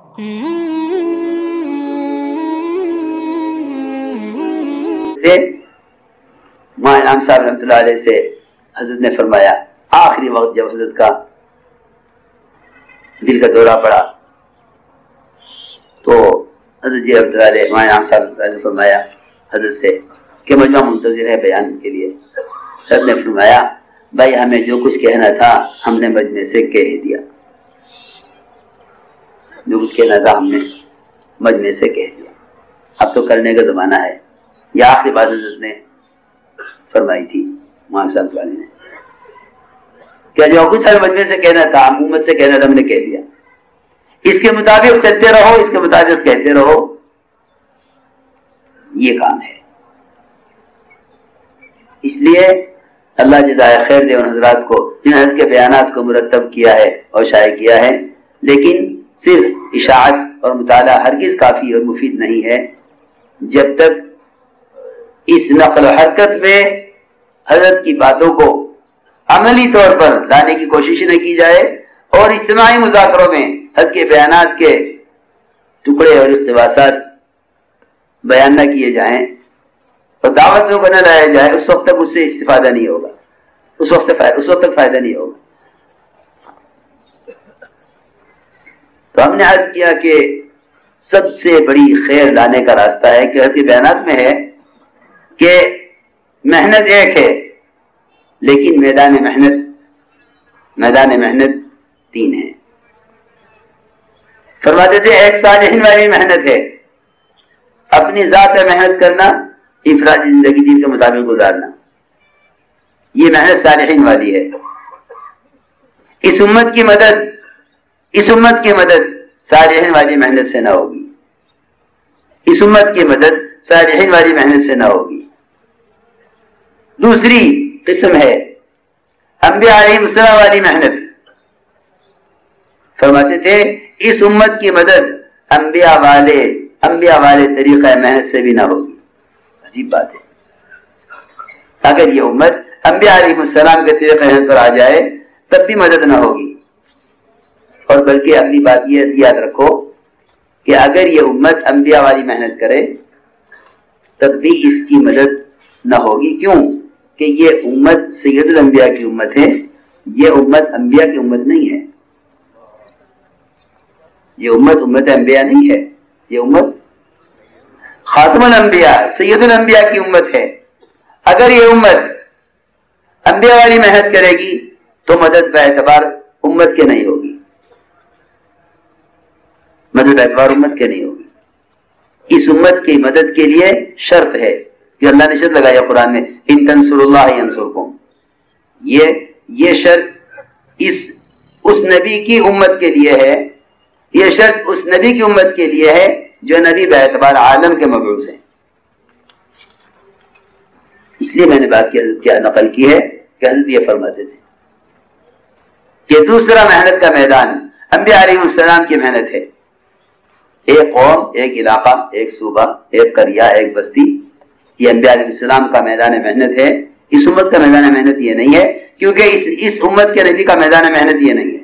ماں انعام صاحب رحمۃ اللہ علیہ سے حضرت نے فرمایا، آخری وقت جب حضرت کا دل کا دورہ پڑا تو حضرت جی رحمۃ اللہ علیہ، ماں انعام صاحب رحمۃ اللہ علیہ نے فرمایا حضرت سے کہ مجمع منتظر ہے بیان کے لیے۔ حضرت نے فرمایا، بھائی ہمیں جو کچھ کہنا تھا ہم نے مجمع سے کہہ دیا، جو کچھ کہنا تھا ہم نے مجمع سے کہہ دیا، اب تو کرنے کا زمانہ ہے۔ یہ آخری بات حضرت نے فرمائی تھی ماں صاحب والے نے کہ جو کچھ ہمیں مجمع سے کہنا تھا، امت سے کہنا تھا، ہم نے کہہ دیا، اس کے مطابق چلتے رہو، اس کے مطابق کہتے رہو، یہ کام ہے۔ اس لیے اللہ جزائے خیر دے ان حضرات کو جن حضرت کے بیانات کو مرتب کیا ہے اور شائع کیا ہے، لیکن صرف اشاعت اور مطالعہ ہرگز کافی اور مفید نہیں ہے جب تک اس نقل و حرکت میں حضرت کی باتوں کو عملی طور پر لانے کی کوشش نہ کی جائے اور اجتماعی مذاکروں میں حضرت کے بیانات کے ٹکڑے اور اقتباسات بیان نہ کیے جائیں اور دعوتوں کو نہ لایا جائے، اس وقت تک اس سے استفادہ نہیں ہوگا، اس وقت تک فائدہ نہیں ہوگا۔ تو ہم نے عرض کیا کہ سب سے بڑی خیر لانے کا راستہ ہے کہ حضرت کے بیانات میں ہے کہ محنت ایک ہے لیکن میدان محنت تین ہے۔ فرماتے تھے ایک صالحین والی محنت ہے، اپنی ذات میں محنت کرنا، انفرادی زندگی دین کے مطابق گزارنا، یہ محنت صالحین والی ہے۔ اس امت کی مدد صالحین والی محنت سے نہ ہوگی، اس امت کی مدد صالحین والی محنت سے نہ ہوگی۔ دوسری قسم ہے انبیاء علیہ السلام والی محنت۔ فرماتے تھے اس امت کی مدد انبیاء والے طریقہ محنت سے بھی نہ ہوگی۔ عجیب بات ہے، اگر یہ امت انبیاء علیہ السلام کے طریقہ محنت پر آ جائے تب بھی مدد نہ ہوگی، اور بلکہ اگلی بات یہ یاد رکھو کہ اگر یہ امت انبیاء والی محنت کرے تب بھی اس کی مدد نہ ہوگی۔ کیوں؟ کہ یہ امت سید الانبیاء کی امت ہے، یہ امت انبیاء کی امت نہیں ہے، یہ امت انبیاء نہیں ہے، یہ امت خاتم الانبیاء سید الانبیاء کی امت ہے۔ اگر یہ امت انبیاء والی محنت کرے گی تو مدد باعتبار امت کے نہیں ہوگی، مدد باعتبار امت کے نہیں ہوگی۔ اس امت کی مدد کے لیے شرط ہے کہ اللہ نے شرط لگایا قرآن میں، ان تنصروا اللہ ینصرکم، یہ شرط اس نبی کی امت کے لیے ہے، یہ شرط اس نبی کی امت کے لیے ہے جو نبی باعتبار عالم کے مبعوث ہیں۔ اس لیے میں نے بات کی حضرت کیا نقل کی ہے کہ حضرت یہ فرماتے تھے کہ دوسرا محنت کا میدان انبیاء علیہ السلام کی محنت ہے۔ ایک قوم، ایک علاقہ، ایک صوبہ، ایک قریہ، ایک بستی، یہ انبیاء علیہ السلام کا میدان محنت ہے۔ اس امت کا میدان محنت یہ نہیں ہے، کیونکہ اس امت کے نبی کا میدان محنت یہ نہیں ہے۔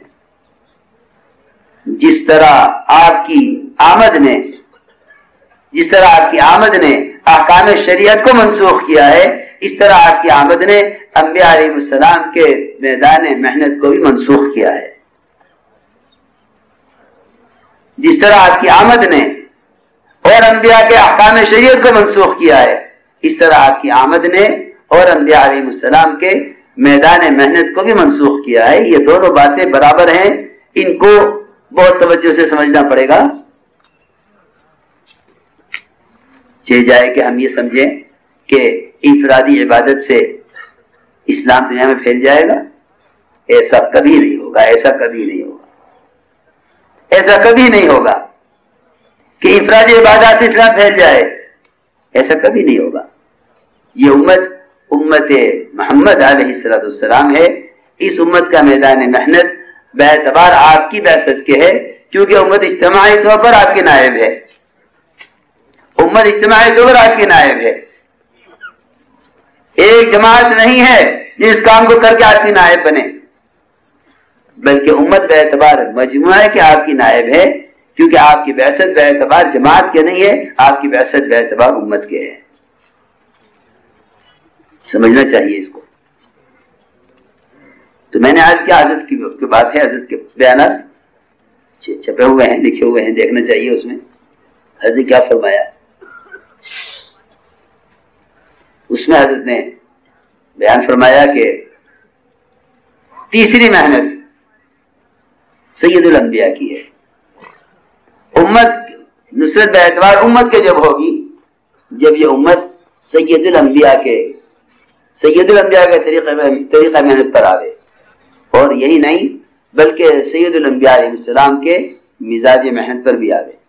جس طرح آپ کی آمد نے احکام شریعت کو منسوخ کیا ہے، اس طرح آپ کی آمد نے انبیاء علیہ السلام کے میدان محنت کو بھی منسوخ کیا ہے۔ جس طرح آپ کی آمد نے اور انبیاء کے احکام شریعت کو منسوخ کیا ہے، اس طرح آپ کی آمد نے اور انبیاء علیہ السلام کے میدان محنت کو بھی منسوخ کیا ہے۔ یہ دونوں باتیں برابر ہیں، ان کو بہت توجہ سے سمجھنا پڑے گا، چاہے جائے کہ ہم یہ سمجھیں کہ انفرادی عبادت سے اسلام دنیا میں پھیل جائے گا، ایسا کبھی نہیں ہوگا، ایسا کبھی نہیں ہوگا کہ انفرادی عبادات سے اسلام پھیل جائے، ایسا کبھی نہیں ہوگا۔ یہ امت محمد علیہ السلام ہے، اس امت کا میدان محنت باعتبار آپ کی بعثت کے ہے، کیونکہ امت اجتماعی طور پر آپ کے نائب ہے، امت اجتماعی طور پر آپ کے نائب ہے، ایک جماعت نہیں ہے جس کام کو کر کے آپ کی نائب بنے، بلکہ امت باعتبار مجموعہ ہے کہ آپ کی نائب ہے۔ کیونکہ آپ کی بعثت بے اعتبار جماعت کے نہیں ہے، آپ کی بعثت بے اعتبار امت کے ہے. سمجھنا چاہیے اس کو. تو میں نے آج کیا حضرت کی بات ہے، حضرت کے بیانات چھپے ہوئے ہیں، لکھے ہوئے ہیں، دیکھنا چاہیے اس میں حضرت نے کیا فرمایا. اس میں حضرت نے بیان فرمایا کہ تیسری محنت سید الانبیاء کی ہے. امت نصرت بے اعتبار امت کے جب ہوگی، جب یہ امت سید الانبیاء کے طریقہ محنت پر آوے، اور یہی نہیں بلکہ سید الانبیاء علیہ السلام کے مزاج محنت پر بھی آوے.